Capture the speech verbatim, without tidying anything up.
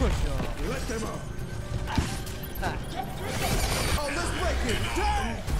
Let them out. Oh, let's break it. Damn!